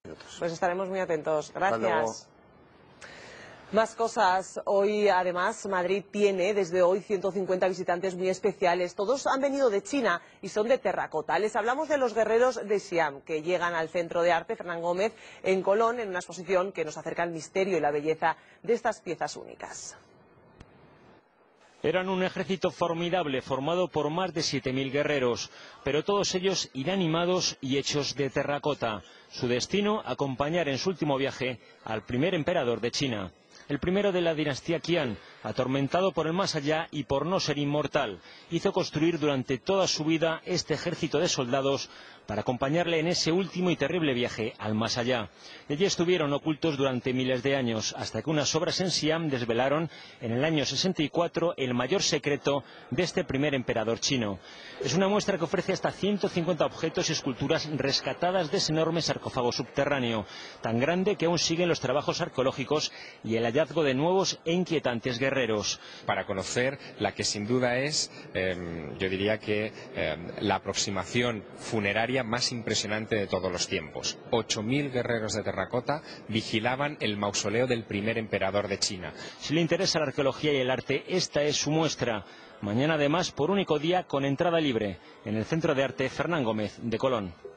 Pues estaremos muy atentos. Hasta luego. Gracias. Más cosas. Hoy, además, Madrid tiene desde hoy 150 visitantes muy especiales. Todos han venido de China y son de terracota. Les hablamos de los guerreros de Siam, que llegan al Centro de Arte Fernán Gómez en Colón, en una exposición que nos acerca al misterio y la belleza de estas piezas únicas. Eran un ejército formidable formado por más de 7000 guerreros, pero todos ellos inanimados y hechos de terracota. Su destino, acompañar en su último viaje al primer emperador de China. El primero de la dinastía Qian, atormentado por el más allá y por no ser inmortal, hizo construir durante toda su vida este ejército de soldados para acompañarle en ese último y terrible viaje al más allá. Allí estuvieron ocultos durante miles de años, hasta que unas obras en Siam desvelaron en el año 64 el mayor secreto de este primer emperador chino. Es una muestra que ofrece hasta 150 objetos y esculturas rescatadas de ese enorme sarcófago subterráneo, tan grande que aún siguen los trabajos arqueológicos y el hallazgo de nuevos e inquietantes guerreros. Para conocer la que sin duda es, yo diría que la aproximación funeraria más impresionante de todos los tiempos. 8000 guerreros de terracota vigilaban el mausoleo del primer emperador de China. Si le interesa la arqueología y el arte, esta es su muestra. Mañana además, por único día, con entrada libre, en el Centro de Arte Fernán Gómez de Colón.